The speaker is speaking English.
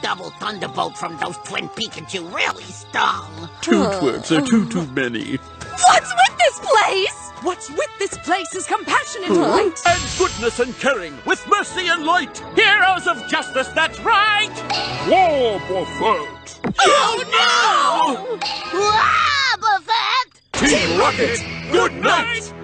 double thunderbolt from those twin Pikachu really stung. Two twerps are too many. What's with this place? What's with this place is compassionate light. And goodness and caring, with mercy and light. Heroes of justice, that's right. Wobbuffet. Oh no! Wobbuffet! Team Rocket, good night.